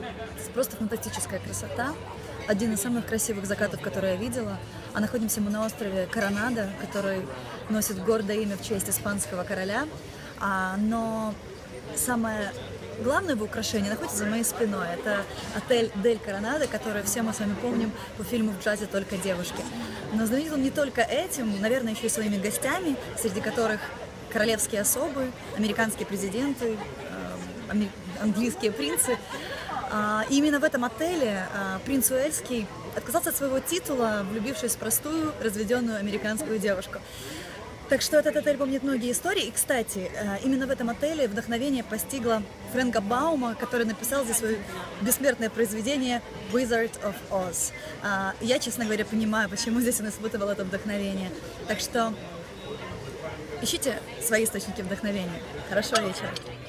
Просто фантастическая красота. Один из самых красивых закатов, которые я видела. А находимся мы на острове Коронадо, который носит гордое имя в честь испанского короля. Но самое главное его украшение находится за моей спиной. Это отель Дель Коронадо, который все мы с вами помним по фильму «В джазе только девушки». Но знаменит он не только этим, наверное, еще и своими гостями, среди которых королевские особы, американские президенты, английские принцы. И именно в этом отеле принц Уэльский отказался от своего титула, влюбившись в простую, разведенную американскую девушку. Так что этот отель помнит многие истории. И, кстати, именно в этом отеле вдохновение постигло Фрэнка Баума, который написал здесь свое бессмертное произведение «Wizard of Oz». Я, честно говоря, понимаю, почему здесь он испытывал это вдохновение. Так что ищите свои источники вдохновения. Хорошего вечера.